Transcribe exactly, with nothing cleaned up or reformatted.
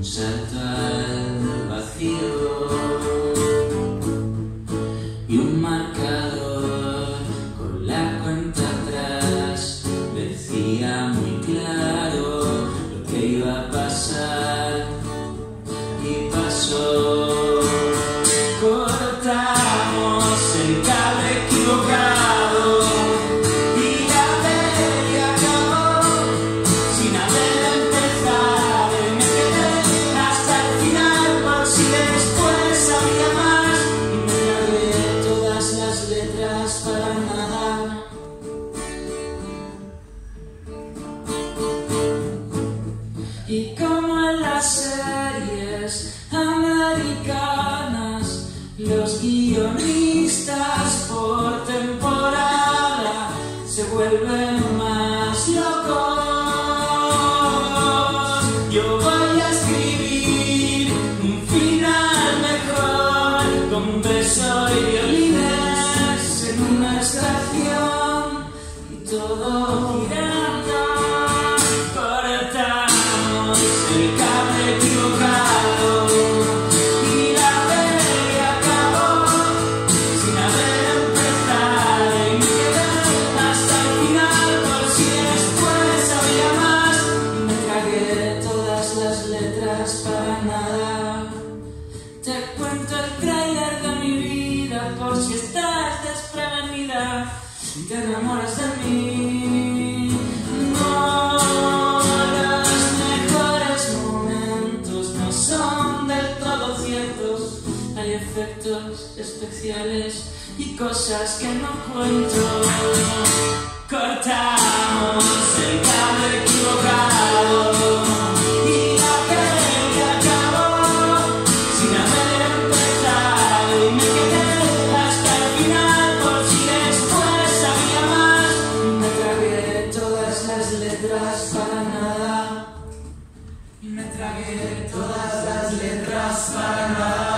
un salto al vacío y un marcador con la cuenta atrás decía muy claro lo que iba a pasar y pasó. Cortamos el cable equivocado y la feria acabó sin haber empezado. Y me quedé hasta el final por si después había más y me tragué todas las letras para nada. Y como en las series americanas, los guionistas por temporada se vuelven más locos. Yo voy a escribir un final mejor con beso y violines en una estación y todo girando. Cortamos el cable equivocado y la feria acabó sin haber empezado. Y me quedé hasta el final por si después había más y me tragué todas las letras para nada. Te cuento el tráiler de mi vida por si estás desprevenida y te enamoras de mí. No, los mejores momentos no son del todo ciertos. Hay efectos especiales y cosas que no cuento. Cortamos el cable equivocado y la feria acabó sin haber empezado. Y me quedé hasta el final por si después había más y me tragué todas las letras para nada. Y me tragué todas las letras para nada.